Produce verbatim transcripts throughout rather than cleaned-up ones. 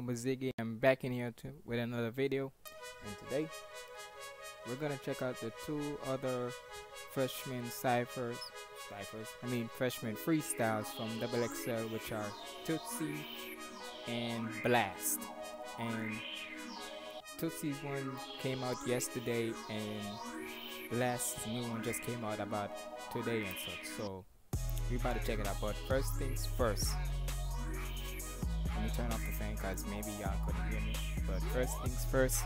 Ziggy. I'm back in here too with another video, and today we're gonna check out the two other freshman ciphers, ciphers. I mean freshman freestyles from X X L, which are Toosii and Blxst. And Toosii's one came out yesterday, and Blxst's new one just came out about today and such. So we about to check it out. But first things first. Let me turn off the fan because maybe y'all couldn't hear me. But first things first,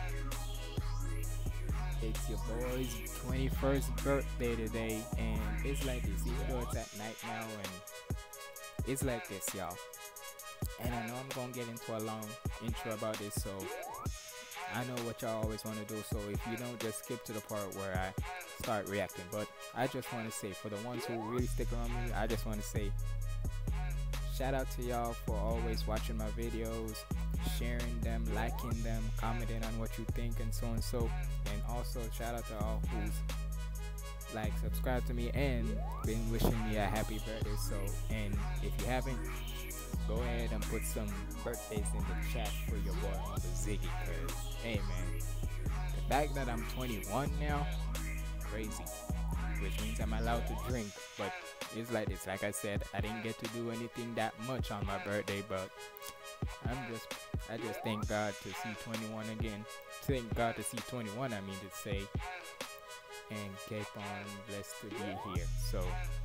it's your boy's twenty-first birthday today, and it's like this, even though it's at night now, and it's like this, y'all. And I know I'm gonna get into a long intro about this, so I know what y'all always want to do, so if you don't, just skip to the part where I start reacting. But I just want to say, for the ones who really stick around me, I just want to say shout out to y'all for always watching my videos, sharing them, liking them, commenting on what you think, and so and so. And also shout out to all who's like subscribed to me and been wishing me a happy birthday. So, and if you haven't, go ahead and put some birthdays in the chat for your boy Uncle Ziggy, because hey man, the fact that I'm twenty-one now, crazy, which means I'm allowed to drink. But it's like this, like I said, I didn't get to do anything that much on my birthday, but I'm just, I just thank God to see twenty-one again. Thank God to see twenty-one, I mean to say, and keep on blessed to be here. So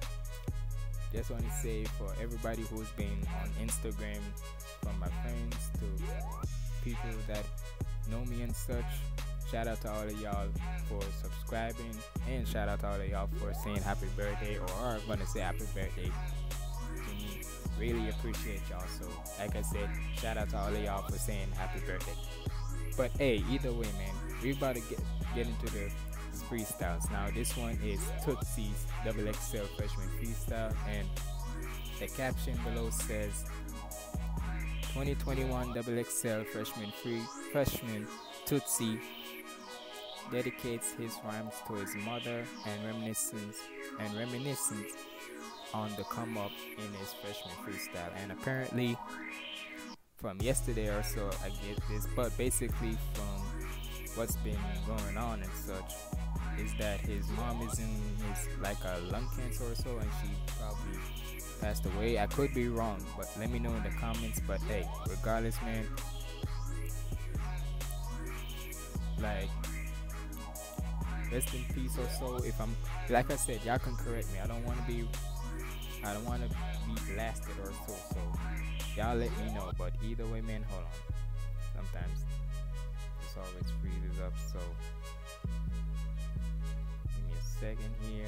just want to say, for everybody who's been on Instagram, from my friends to people that know me and such, shout out to all of y'all for subscribing, and shout out to all of y'all for saying happy birthday, or are gonna say happy birthday to me. Really appreciate y'all. So like I said, shout out to all of y'all for saying happy birthday. But hey, either way man, we about to get get into the freestyles. Now this one is Tootsii's X X L freshman freestyle, and the caption below says twenty twenty-one X X L freshman free freshman Toosii dedicates his rhymes to his mother and reminiscence and reminiscence on the come up in his freshman freestyle. And apparently from yesterday or so I get this, but basically from what's been going on and such is that his mom is in his like a lung cancer or so, and she probably passed away. I could be wrong, but let me know in the comments. But hey, regardless man, like rest in peace or so. If I'm, like I said, y'all can correct me. I don't want to be, I don't want to be blasted or so. So y'all let me know. But either way, man, hold on. Sometimes this always freezes up. So give me a second here.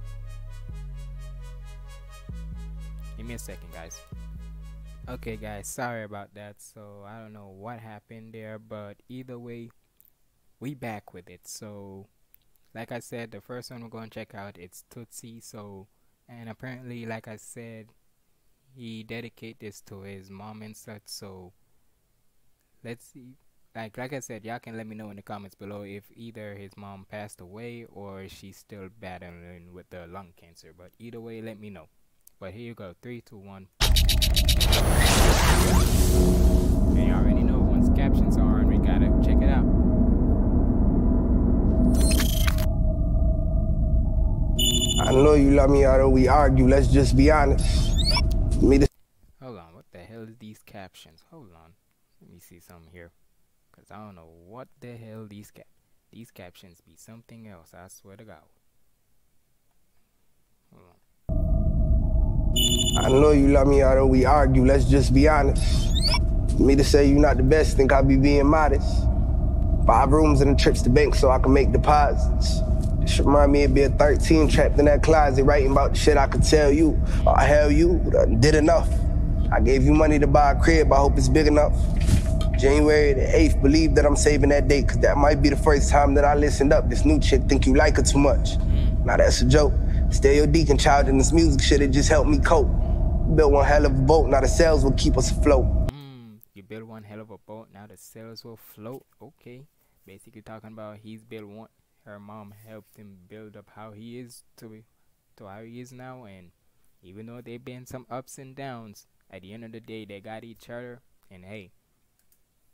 Give me a second, guys. Okay, guys. Sorry about that. So I don't know what happened there, but either way, we back with it. So like I said, the first one we're going to check out, it's Toosii. So, and apparently, like I said, he dedicated this to his mom and such. So let's see. Like like I said, y'all can let me know in the comments below if either his mom passed away or she's still battling with the lung cancer. But either way, let me know. But here you go, three, two, one. And you already know, once captions are on, we gotta check it out. I know you love me, although we argue. Let's just be honest. Me to Hold on, what the hell is these captions? Hold on, let me see something here, cause I don't know what the hell these cap these captions be something else. I swear to God. Hold on. I know you love me, although we argue. Let's just be honest. Me to say you not the best, think I be being modest. Five rooms and a trips to bank so I can make deposits. This remind me of being thirteen, trapped in that closet, writing about the shit I could tell you. Oh, hell, you did enough. I gave you money to buy a crib, I hope it's big enough. January the eighth, believe that I'm saving that date, cause that might be the first time that I listened up. This new chick think you like her too much. Now that's a joke. Stay your deacon child in this music shit, it just helped me cope. Built one hell of a boat, now the sails will keep us afloat. Mm, you built one hell of a boat, now the sails will float. Okay, basically talking about he's built one. Her mom helped him build up how he is to be, to how he is now, and even though they've been some ups and downs, at the end of the day they got each other, and hey,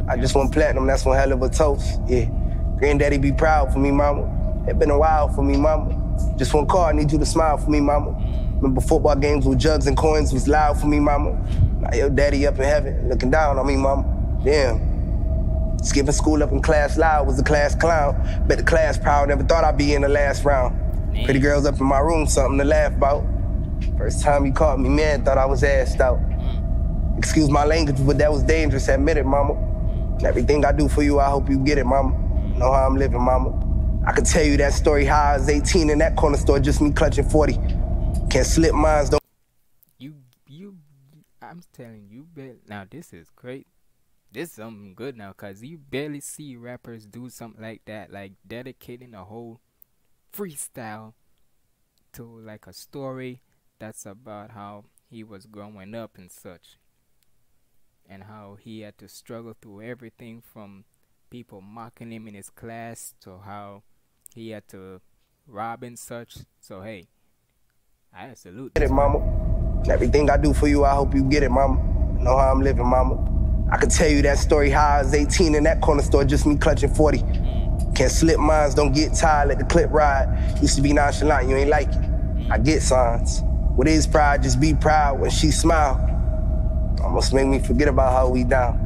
I just want platinum, that's one hell of a toast, yeah. Granddaddy be proud for me, mama. It been a while for me, mama. Just one call, I need you to smile for me, mama. Remember football games with jugs and coins was loud for me, mama. Now your daddy up in heaven, looking down on me, mama. Damn. Skipping school up in class loud, was a class clown. Bet the class proud, never thought I'd be in the last round. Pretty girls up in my room, something to laugh about. First time you caught me, man, thought I was assed out. Excuse my language, but that was dangerous, admit it, mama. And everything I do for you, I hope you get it, mama. Know how I'm living, mama. I could tell you that story, how I was eighteen in that corner store, just me clutching forty. Can't slip mines, though. You, you, I'm telling you, now this is great. This is something good now, cause you barely see rappers do something like that, like dedicating a whole freestyle to like a story that's about how he was growing up and such, and how he had to struggle through everything from people mocking him in his class to how he had to rob and such. So hey, I salute this, mama. Everything I do for you, I hope you get it, mama. Know how I'm living, mama. I could tell you that story, how I was eighteen in that corner store, just me clutching forty. Mm. Can't slip mines, don't get tired, let the clip ride. Used to be nonchalant, you ain't like it. Mm. I get signs. What is pride? Just be proud when she smile. Almost make me forget about how we down.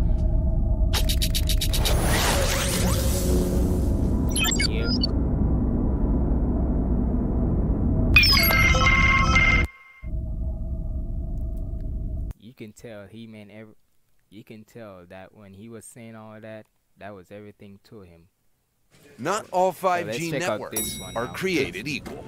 Yeah. You can tell he meant every. You can tell that when he was saying all that, that was everything to him. Not all five G so networks are created equal.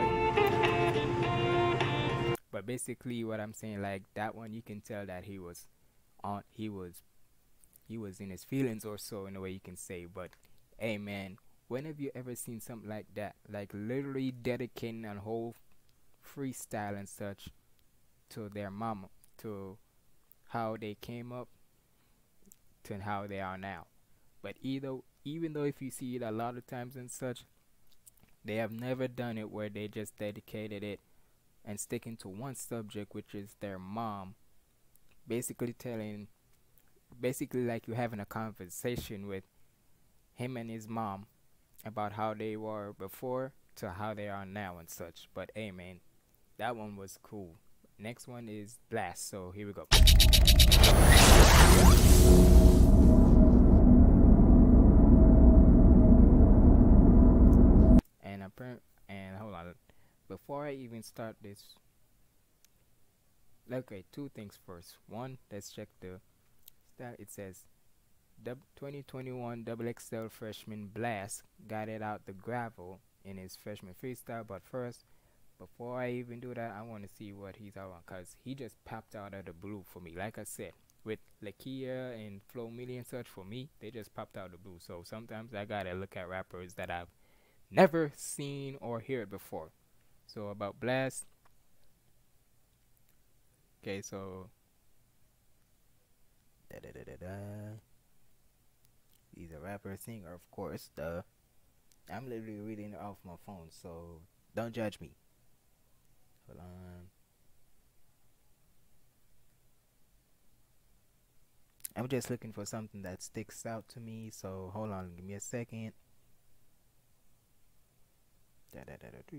But basically, what I'm saying, like that one, you can tell that he was on. He was, he was in his feelings or so, in a way you can say. But hey, man, when have you ever seen something like that? Like literally dedicating a whole freestyle and such to their mama, to how they came up, to how they are now. But either, even though if you see it a lot of times and such, they have never done it where they just dedicated it and sticking to one subject, which is their mom. Basically telling, basically like you having a conversation with him and his mom about how they were before to how they are now and such. But hey, man, that one was cool. Next one is Blxst, so here we go. And apparent and hold on, before I even start this, okay, two things first. One, let's check the stat. It says twenty twenty-one X X L freshman Blxst got it out the gravel in his freshman freestyle. But first, before I even do that, I want to see what he's out on, because he just popped out of the blue for me. Like I said, with Lakia and Flow Millie and such, for me, they just popped out of the blue. So sometimes I gotta look at rappers that I've never seen or heard before. So about Blxst, okay, so da da da da da. He's a rapper, singer, of course. Duh. I'm literally reading it off my phone, so don't judge me. Hold on. I'm just looking for something that sticks out to me, so hold on, give me a second. Da da da da do.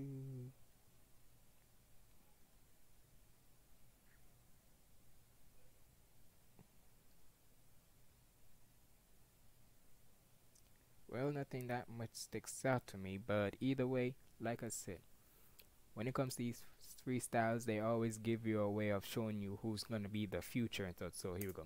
Well, nothing that much sticks out to me, but either way, like I said, when it comes to these freestyles, they always give you a way of showing you who's going to be the future and stuff. So here we go.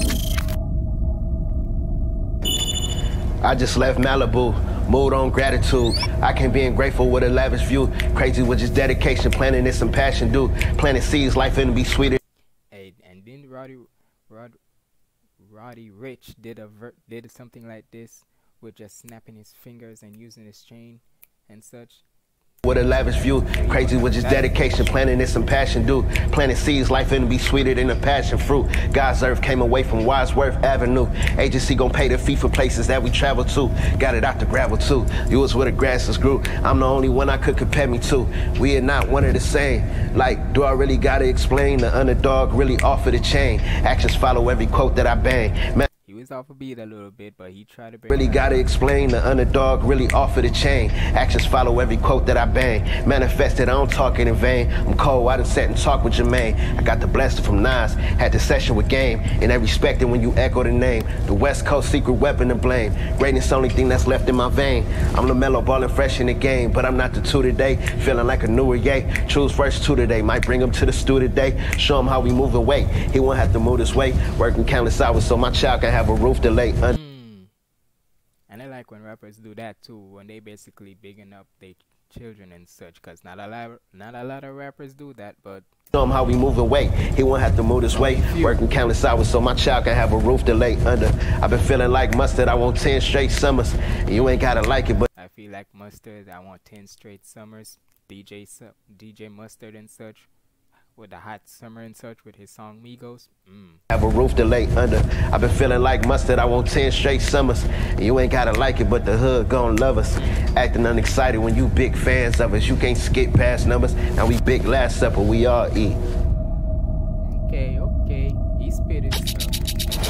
I just left Malibu, mood on gratitude. I can be grateful with a lavish view. Crazy with just dedication, planting this some passion, dude. Planting seeds, life finna be sweeter. Hey, and then Roddy, Rod, Roddy Rich did a ver did something like this with just snapping his fingers and using his chain and such. With a lavish view, crazy with just dedication, planting this some passion, dude. Planting seeds, life finna be sweeter than a passion fruit. God's earth came away from Wadsworth Avenue. Agency gon' pay the fee for places that we travel to. Got it out the gravel too. You was where the grasses grew. I'm the only one I could compare me to. We are not one of the same. Like, do I really gotta explain? The underdog really offer the chain. Actions follow every quote that I bang. Man, he was is off a beat a little bit, but he tried to bring Really gotta explain the underdog, really offer the chain. Actions follow every quote that I bang. Manifested, I don't talk it in vain. I'm cold, I done sat and talk with Jermaine. I got the Blxst from Nas, had the session with Game. And they respect it when you echo the name. The West Coast secret weapon to blame. Greatness only thing that's left in my vein. I'm LaMelo ballin' fresh in the game, but I'm not the two today. Feeling like a newer yay. Choose first two today, might bring him to the stew today. Show him how we move and wait. He won't have to move this way. Working countless hours so my child can have a roof to lay under. Mm. And I like when rappers do that too, when they basically bigging up their children and such, cause not a lot, not a lot of rappers do that, but show him how we move and wait. He won't have to move this way. Working countless hours so my child can have a roof to lay under. I've been feeling like mustard. I want ten straight summers. You ain't gotta like it, but I feel like mustard. I want ten straight summers. D J D J Mustard and such, with the hot summer and such, with his song Migos. Mm. Have a roof to lay under. I've been feeling like mustard. I want ten straight summers. You ain't gotta like it, but the hood gon' love us. Acting unexcited when you big fans of us. You can't skip past numbers. Now we big last supper. We all eat. Okay, okay. He spit his stuff.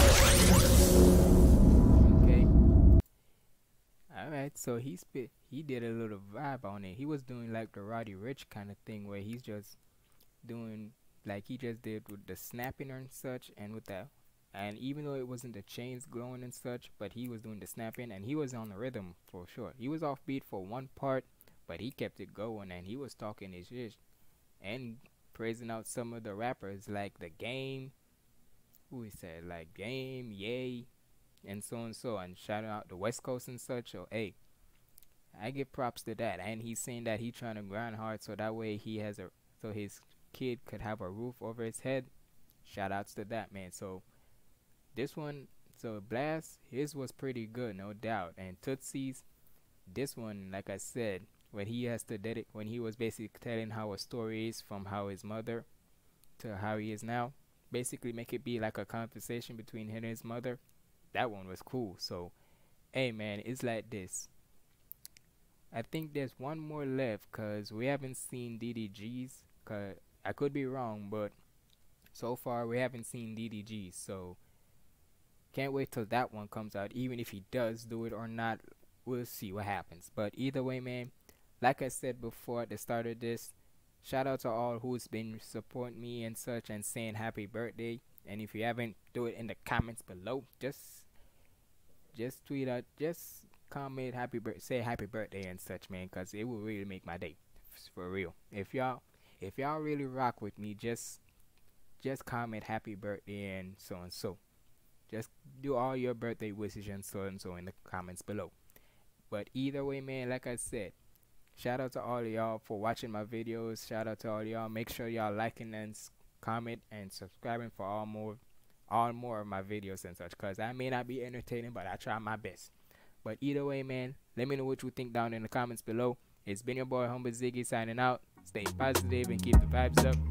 Okay. All right. So he spit. He did a little vibe on it. He was doing like the Roddy Ricch kind of thing, where he's just doing like he just did with the snapping and such, and with that, and even though it wasn't the chains glowing and such, but he was doing the snapping and he was on the rhythm for sure. He was offbeat for one part, but he kept it going and he was talking his shit and praising out some of the rappers like The Game, who he said like Game, Yay, and so and so, and shouting out the West Coast and such. So hey, I give props to that. And he's saying that he's trying to grind hard so that way he has a so his kid could have a roof over his head. Shout outs to that, man. So this one, so Blxst, his was pretty good, no doubt. And Tootsie's, this one, like I said, when he has to dedicate, when he was basically telling how a story is from how his mother to how he is now, basically make it be like a conversation between him and his mother. That one was cool. So hey man, it's like this. I think there's one more left, cause we haven't seen D D G's. Cause I could be wrong, but so far we haven't seen D D G's. So can't wait till that one comes out. Even if he does do it or not, we'll see what happens. But either way, man, like I said before at the start of this, shout out to all who's been supporting me and such and saying happy birthday. And if you haven't, do it in the comments below. Just, just tweet out, just. comment happy birthday, say happy birthday and such, man, because it will really make my day, for real. If y'all if y'all really rock with me, just just comment happy birthday and so and so. Just do all your birthday wishes and so and so in the comments below. But either way, man, like I said, shout out to all of y'all for watching my videos. Shout out to all y'all. Make sure y'all liking and comment and subscribing for all more all more of my videos and such, because I may not be entertaining, but I try my best. But either way, man, let me know what you think down in the comments below. It's been your boy Humble Ziggy signing out. Stay positive and keep the vibes up.